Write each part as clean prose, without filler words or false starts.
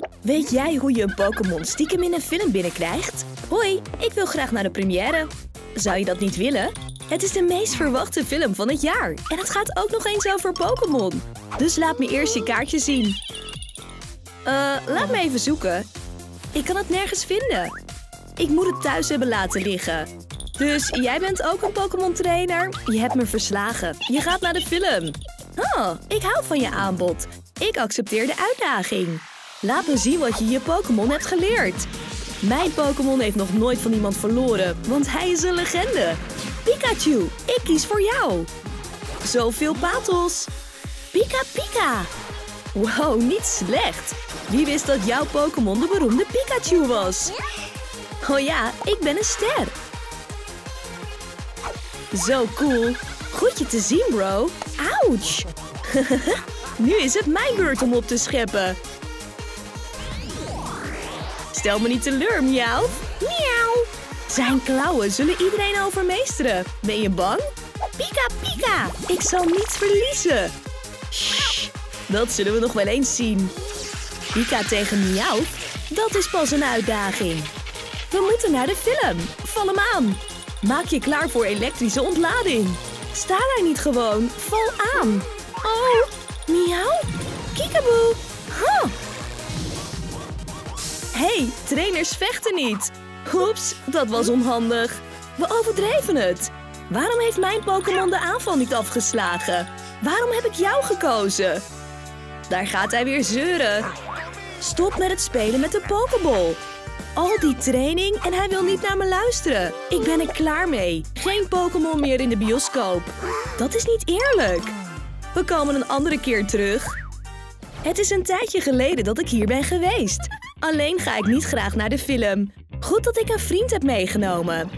Weet jij hoe je een Pokémon stiekem in een film binnenkrijgt? Hoi, ik wil graag naar de première. Zou je dat niet willen? Het is de meest verwachte film van het jaar. En het gaat ook nog eens over Pokémon. Dus laat me eerst je kaartje zien. Laat me even zoeken. Ik kan het nergens vinden. Ik moet het thuis hebben laten liggen. Dus jij bent ook een Pokémon trainer? Je hebt me verslagen. Je gaat naar de film. Oh, ik hou van je aanbod. Ik accepteer de uitdaging. Laat me zien wat je je Pokémon hebt geleerd. Mijn Pokémon heeft nog nooit van iemand verloren, want hij is een legende. Pikachu, ik kies voor jou. Zoveel patels. Pika Pika. Wow, niet slecht. Wie wist dat jouw Pokémon de beroemde Pikachu was? Oh ja, ik ben een ster. Zo cool. Goed je te zien, bro. Ouch. Nu is het mijn beurt om op te scheppen. Stel me niet teleur, miauw. Miauw. Zijn klauwen zullen iedereen overmeesteren. Ben je bang? Pika Pika. Ik zal niet verliezen. Shh. Dat zullen we nog wel eens zien. Pika tegen miauw. Dat is pas een uitdaging. We moeten naar de film. Val hem aan. Maak je klaar voor elektrische ontlading. Sta daar niet gewoon. Val aan. Oh, miauw. Kiekeboe. Huh. Hey, trainers vechten niet. Oeps, dat was onhandig. We overdreven het. Waarom heeft mijn Pokémon de aanval niet afgeslagen? Waarom heb ik jou gekozen? Daar gaat hij weer zeuren. Stop met het spelen met de Pokéball. Al die training en hij wil niet naar me luisteren. Ik ben er klaar mee. Geen Pokémon meer in de bioscoop. Dat is niet eerlijk. We komen een andere keer terug. Het is een tijdje geleden dat ik hier ben geweest. Alleen ga ik niet graag naar de film. Goed dat ik een vriend heb meegenomen.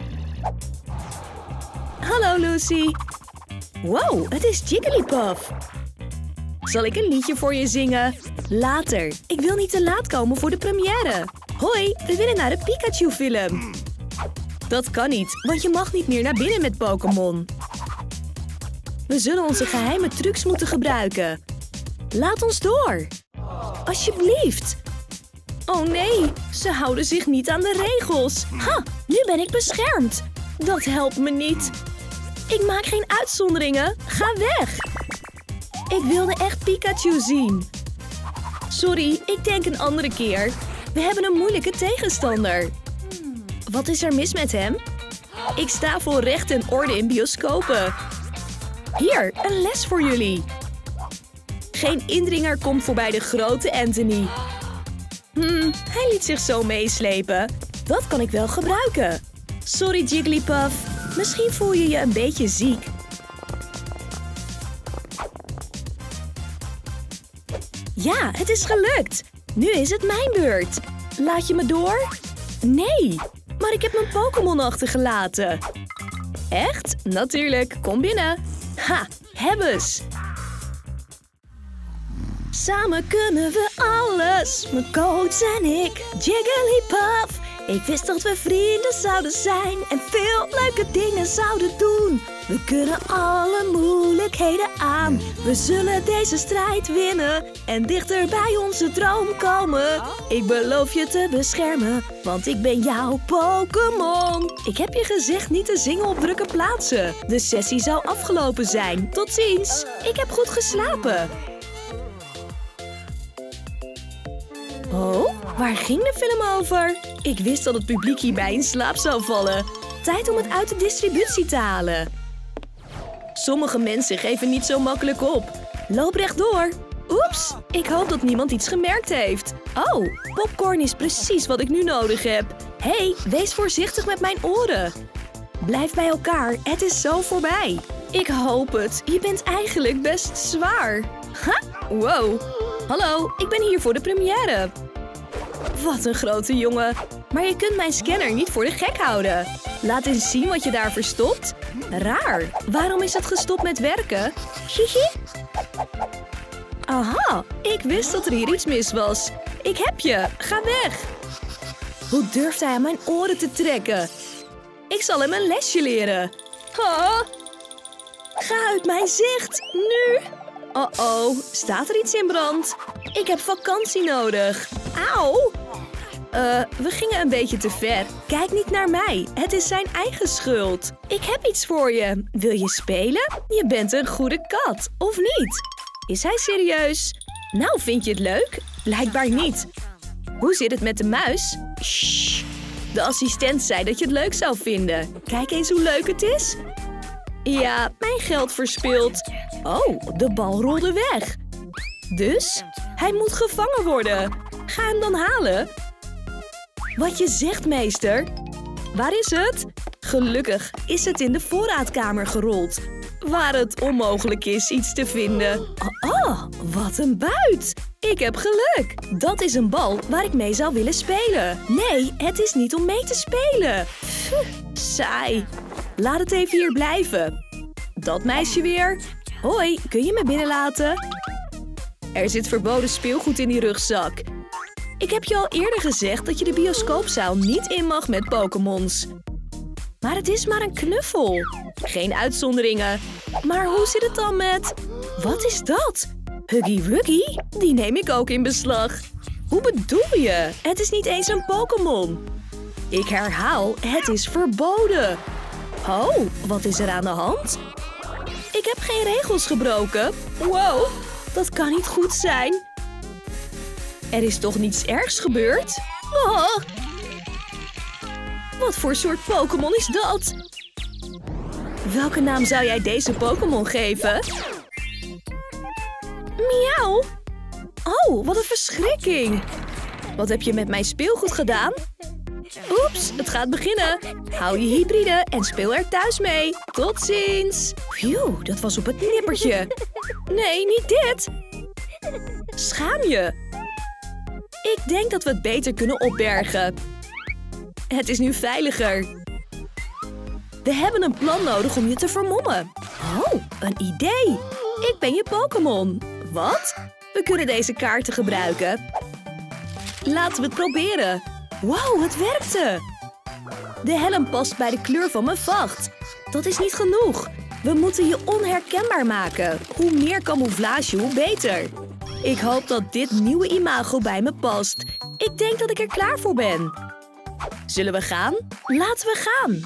Hallo Lucy. Wow, het is Jigglypuff. Zal ik een liedje voor je zingen? Later. Ik wil niet te laat komen voor de première. Hoi, we willen naar de Pikachu-film. Dat kan niet, want je mag niet meer naar binnen met Pokémon. We zullen onze geheime trucs moeten gebruiken. Laat ons door. Alsjeblieft. Oh nee, ze houden zich niet aan de regels. Ha, nu ben ik beschermd. Dat helpt me niet. Ik maak geen uitzonderingen. Ga weg. Ik wilde echt Pikachu zien. Sorry, ik denk een andere keer. We hebben een moeilijke tegenstander. Wat is er mis met hem? Ik sta voor recht en orde in bioscopen. Hier, een les voor jullie. Geen indringer komt voorbij de grote Anthony. Hij liet zich zo meeslepen. Dat kan ik wel gebruiken. Sorry, Jigglypuff. Misschien voel je je een beetje ziek. Ja, het is gelukt. Nu is het mijn beurt. Laat je me door? Nee, maar ik heb mijn Pokémon achtergelaten. Echt? Natuurlijk. Kom binnen. Ha, hebbes. Samen kunnen we alles, mijn coach en ik, Jigglypuff. Ik wist dat we vrienden zouden zijn en veel leuke dingen zouden doen. We kunnen alle moeilijkheden aan. We zullen deze strijd winnen en dichter bij onze droom komen. Ik beloof je te beschermen, want ik ben jouw Pokémon. Ik heb je gezegd niet te zingen op drukke plaatsen. De sessie zou afgelopen zijn. Tot ziens. Ik heb goed geslapen. Oh, waar ging de film over? Ik wist dat het publiek hierbij in slaap zou vallen. Tijd om het uit de distributie te halen. Sommige mensen geven niet zo makkelijk op. Loop rechtdoor. Oeps, ik hoop dat niemand iets gemerkt heeft. Oh, popcorn is precies wat ik nu nodig heb. Hey, wees voorzichtig met mijn oren. Blijf bij elkaar, het is zo voorbij. Ik hoop het, je bent eigenlijk best zwaar. Ha, wow. Hallo, ik ben hier voor de première. Wat een grote jongen. Maar je kunt mijn scanner niet voor de gek houden. Laat eens zien wat je daar verstopt. Raar. Waarom is het gestopt met werken? Hihi. Aha, ik wist dat er hier iets mis was. Ik heb je. Ga weg. Hoe durft hij aan mijn oren te trekken? Ik zal hem een lesje leren. Oh. Ga uit mijn zicht. Nu. Oh-oh, staat er iets in brand? Ik heb vakantie nodig. Auw! We gingen een beetje te ver. Kijk niet naar mij. Het is zijn eigen schuld. Ik heb iets voor je. Wil je spelen? Je bent een goede kat, of niet? Is hij serieus? Nou, vind je het leuk? Blijkbaar niet. Hoe zit het met de muis? Shh. De assistent zei dat je het leuk zou vinden. Kijk eens hoe leuk het is. Ja, mijn geld verspild. Oh, de bal rolde weg. Dus, hij moet gevangen worden. Ga hem dan halen. Wat je zegt, meester. Waar is het? Gelukkig is het in de voorraadkamer gerold. Waar het onmogelijk is iets te vinden. Oh, wat een buit. Ik heb geluk. Dat is een bal waar ik mee zou willen spelen. Nee, het is niet om mee te spelen. Saai. Laat het even hier blijven. Dat meisje weer. Hoi, kun je me binnenlaten? Er zit verboden speelgoed in die rugzak. Ik heb je al eerder gezegd dat je de bioscoopzaal niet in mag met Pokémons. Maar het is maar een knuffel. Geen uitzonderingen. Maar hoe zit het dan met... Wat is dat? Huggy Wuggy? Die neem ik ook in beslag. Hoe bedoel je? Het is niet eens een Pokémon. Ik herhaal, het is verboden. Oh, wat is er aan de hand? Ik heb geen regels gebroken. Wow, dat kan niet goed zijn. Er is toch niets ergs gebeurd? Oh. Wat voor soort Pokémon is dat? Welke naam zou jij deze Pokémon geven? Miauw! Oh, wat een verschrikking! Wat heb je met mijn speelgoed gedaan? Oeps, het gaat beginnen. Hou je hybride en speel er thuis mee. Tot ziens! Phew, dat was op het nippertje. Nee, niet dit! Schaam je! Ik denk dat we het beter kunnen opbergen. Het is nu veiliger. We hebben een plan nodig om je te vermommen. Oh, een idee. Ik ben je Pokémon. Wat? We kunnen deze kaarten gebruiken. Laten we het proberen. Wow, het werkte. De helm past bij de kleur van mijn vacht. Dat is niet genoeg. We moeten je onherkenbaar maken. Hoe meer camouflage, hoe beter. Ik hoop dat dit nieuwe imago bij me past. Ik denk dat ik er klaar voor ben. Zullen we gaan? Laten we gaan.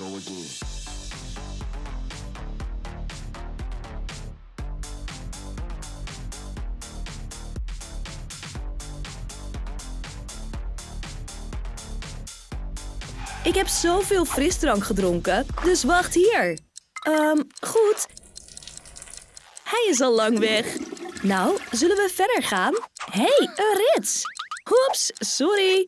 Ik heb zoveel frisdrank gedronken, dus wacht hier. Goed. Hij is al lang weg. Nou, zullen we verder gaan? Hé, een rits. Oeps, sorry.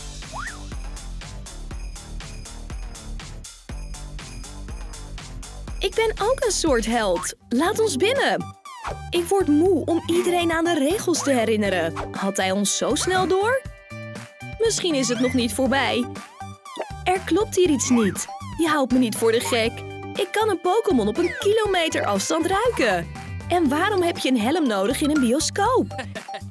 Ik ben ook een soort held. Laat ons binnen. Ik word moe om iedereen aan de regels te herinneren. Had hij ons zo snel door? Misschien is het nog niet voorbij. Er klopt hier iets niet. Je houdt me niet voor de gek. Ik kan een Pokémon op een kilometer afstand ruiken. En waarom heb je een helm nodig in een bioscoop?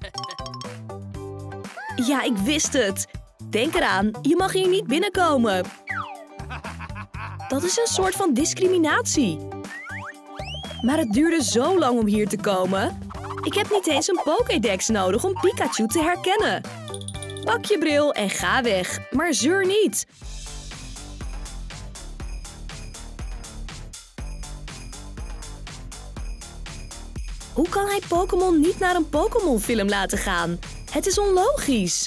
Ja, ik wist het. Denk eraan, je mag hier niet binnenkomen. Dat is een soort van discriminatie. Maar het duurde zo lang om hier te komen. Ik heb niet eens een Pokédex nodig om Pikachu te herkennen. Pak je bril en ga weg, maar zeur niet. Hoe kan hij Pokémon niet naar een Pokémon-film laten gaan? Het is onlogisch.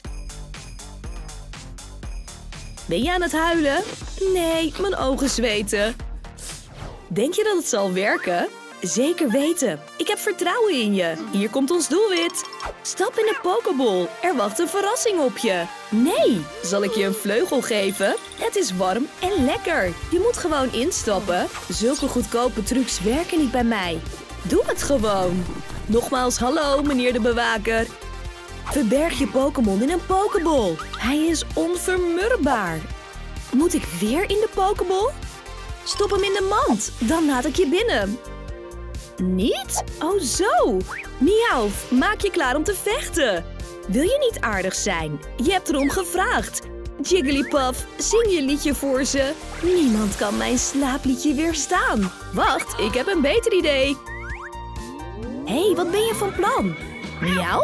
Ben je aan het huilen? Nee, mijn ogen zweten. Denk je dat het zal werken? Zeker weten. Ik heb vertrouwen in je. Hier komt ons doelwit. Stap in de Pokéball. Er wacht een verrassing op je. Nee, zal ik je een vleugel geven? Het is warm en lekker. Je moet gewoon instappen. Zulke goedkope trucs werken niet bij mij. Doe het gewoon. Nogmaals hallo, meneer de bewaker. Verberg je Pokémon in een Pokéball. Hij is onvermurbaar. Moet ik weer in de Pokéball? Stop hem in de mand. Dan laat ik je binnen. Niet? Oh zo. Miauw, maak je klaar om te vechten. Wil je niet aardig zijn? Je hebt erom gevraagd. Jigglypuff, zing je liedje voor ze. Niemand kan mijn slaapliedje weerstaan. Wacht, ik heb een beter idee. Hé, wat ben je van plan? Miauw?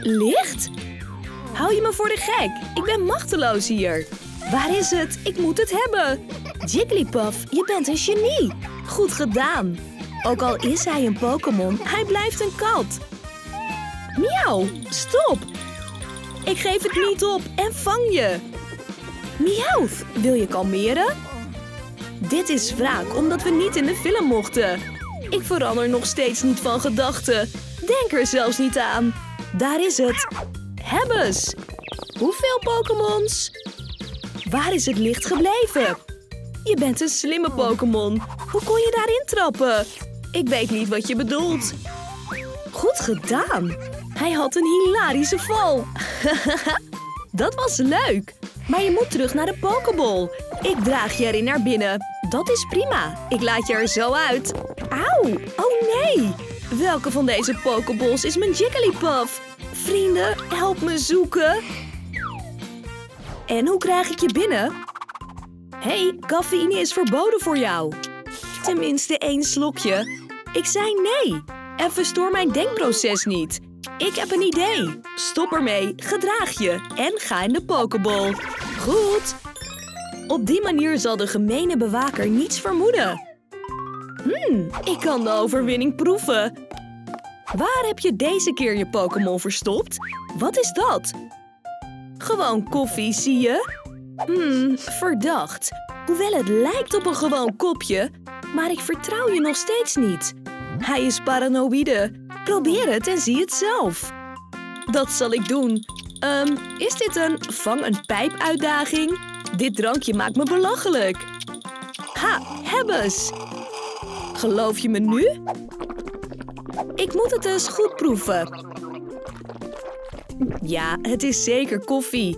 Licht? Hou je me voor de gek? Ik ben machteloos hier. Waar is het? Ik moet het hebben. Jigglypuff, je bent een genie. Goed gedaan. Ook al is hij een Pokémon, hij blijft een kat. Miauw, stop. Ik geef het niet op en vang je. Miauw, wil je kalmeren? Dit is wraak omdat we niet in de film mochten. Ik verander nog steeds niet van gedachten. Denk er zelfs niet aan. Daar is het. Hebbes. Hoeveel Pokémons? Waar is het licht gebleven? Je bent een slimme Pokémon. Hoe kon je daarin trappen? Ik weet niet wat je bedoelt. Goed gedaan. Hij had een hilarische val. Dat was leuk. Maar je moet terug naar de Pokéball. Ik draag je erin naar binnen. Dat is prima. Ik laat je er zo uit. Auw. Oh nee. Welke van deze Pokéballs is mijn Jigglypuff? Vrienden, help me zoeken. En hoe krijg ik je binnen? Hé, cafeïne is verboden voor jou. Tenminste 1 slokje. Ik zei nee. En verstoor mijn denkproces niet. Ik heb een idee. Stop ermee, gedraag je en ga in de Pokéball. Goed. Op die manier zal de gemene bewaker niets vermoeden. Ik kan de overwinning proeven. Waar heb je deze keer je Pokémon verstopt? Wat is dat? Gewoon koffie, zie je? Verdacht. Hoewel het lijkt op een gewoon kopje, maar ik vertrouw je nog steeds niet. Hij is paranoïde. Probeer het en zie het zelf. Dat zal ik doen. Is dit een vang een pijp uitdaging? Dit drankje maakt me belachelijk. Ha, hebbes. Geloof je me nu? Ik moet het eens goed proeven. Ja, het is zeker koffie.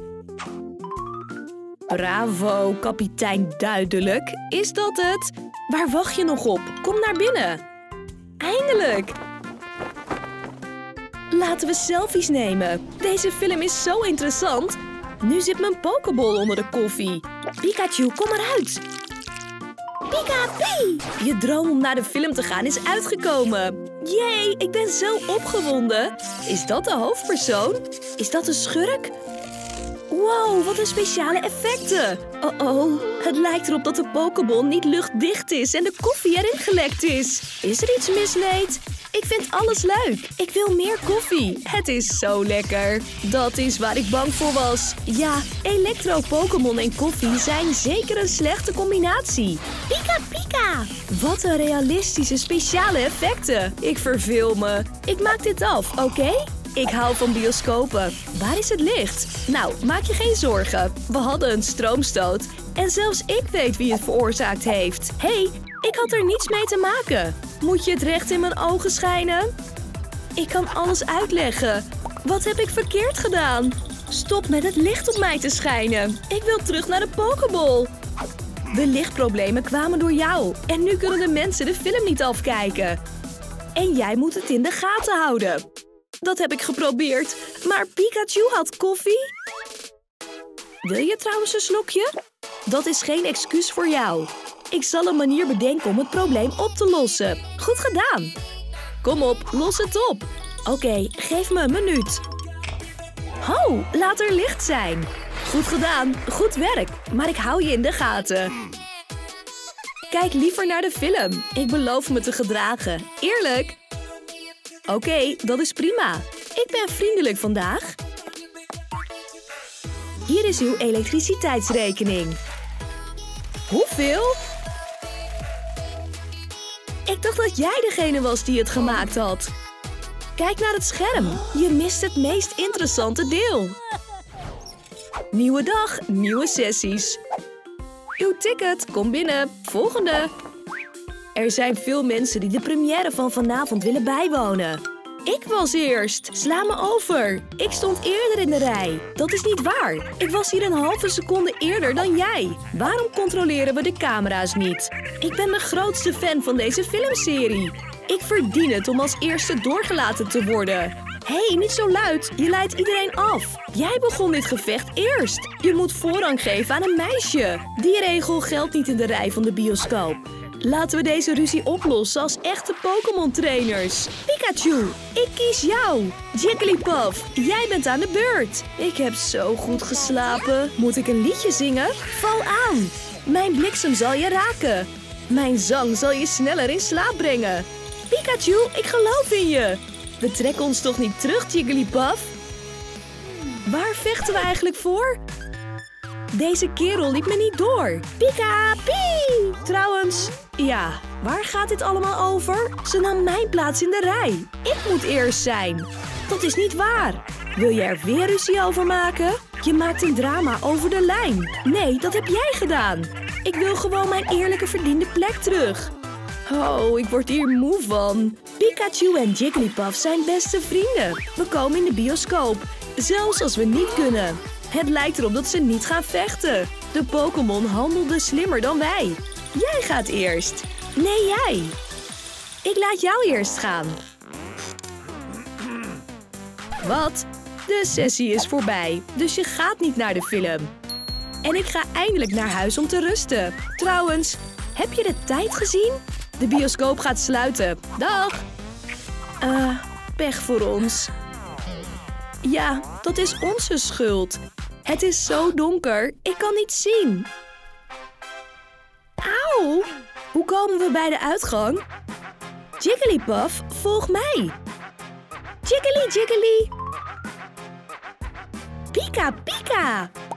Bravo, kapitein Duidelijk. Is dat het? Waar wacht je nog op? Kom naar binnen. Eindelijk. Laten we selfies nemen. Deze film is zo interessant. Nu zit mijn Pokéball onder de koffie. Pikachu, kom eruit. Pika-pie! Je droom om naar de film te gaan is uitgekomen. Jee, ik ben zo opgewonden. Is dat de hoofdpersoon? Is dat een schurk? Wow, wat een speciale effecten. Oh, het lijkt erop dat de Pokéball niet luchtdicht is en de koffie erin gelekt is. Is er iets mis, Nate? Ik vind alles leuk. Ik wil meer koffie. Het is zo lekker. Dat is waar ik bang voor was. Ja, Elektro-Pokémon en koffie zijn zeker een slechte combinatie. Pika pika! Wat een realistische speciale effecten. Ik verveel me. Ik maak dit af, oké? Ik hou van bioscopen. Waar is het licht? Nou, maak je geen zorgen. We hadden een stroomstoot. En zelfs ik weet wie het veroorzaakt heeft. Hé, ik had er niets mee te maken. Moet je het recht in mijn ogen schijnen? Ik kan alles uitleggen. Wat heb ik verkeerd gedaan? Stop met het licht op mij te schijnen. Ik wil terug naar de Pokéball. De lichtproblemen kwamen door jou. En nu kunnen de mensen de film niet afkijken. En jij moet het in de gaten houden. Dat heb ik geprobeerd. Maar Pikachu had koffie. Wil je trouwens een slokje? Dat is geen excuus voor jou. Ik zal een manier bedenken om het probleem op te lossen. Goed gedaan. Kom op, los het op. Oké, geef me een minuut. Ho, laat er licht zijn. Goed gedaan, goed werk. Maar ik hou je in de gaten. Kijk liever naar de film. Ik beloof me te gedragen. Eerlijk. Oké, dat is prima. Ik ben vriendelijk vandaag. Hier is uw elektriciteitsrekening. Hoeveel? Ik dacht dat jij degene was die het gemaakt had. Kijk naar het scherm. Je mist het meest interessante deel. Nieuwe dag, nieuwe sessies. Uw ticket, kom binnen. Volgende. Er zijn veel mensen die de première van vanavond willen bijwonen. Ik was eerst. Sla me over. Ik stond eerder in de rij. Dat is niet waar. Ik was hier een halve seconde eerder dan jij. Waarom controleren we de camera's niet? Ik ben de grootste fan van deze filmserie. Ik verdien het om als eerste doorgelaten te worden. Hé, niet zo luid. Je leidt iedereen af. Jij begon dit gevecht eerst. Je moet voorrang geven aan een meisje. Die regel geldt niet in de rij van de bioscoop. Laten we deze ruzie oplossen als echte Pokémon-trainers. Pikachu, ik kies jou. Jigglypuff, jij bent aan de beurt. Ik heb zo goed geslapen. Moet ik een liedje zingen? Val aan. Mijn bliksem zal je raken. Mijn zang zal je sneller in slaap brengen. Pikachu, ik geloof in je. We trekken ons toch niet terug, Jigglypuff? Waar vechten we eigenlijk voor? Deze kerel liet me niet door. Pika, pie! Trouwens, ja, waar gaat dit allemaal over? Ze nam mijn plaats in de rij. Ik moet eerst zijn. Dat is niet waar. Wil je er weer ruzie over maken? Je maakt een drama over de lijn. Nee, dat heb jij gedaan. Ik wil gewoon mijn eerlijke verdiende plek terug. Oh, ik word hier moe van. Pikachu en Jigglypuff zijn beste vrienden. We komen in de bioscoop. Zelfs als we niet kunnen. Het lijkt erop dat ze niet gaan vechten. De Pokémon handelde slimmer dan wij. Jij gaat eerst. Nee, jij. Ik laat jou eerst gaan. Wat? De sessie is voorbij, dus je gaat niet naar de film. En ik ga eindelijk naar huis om te rusten. Trouwens, heb je de tijd gezien? De bioscoop gaat sluiten. Dag! Pech voor ons. Ja, dat is onze schuld. Het is zo donker, ik kan niet zien. Auw! Hoe komen we bij de uitgang? Jigglypuff, volg mij. Jiggly, Jiggly. Pika, Pika.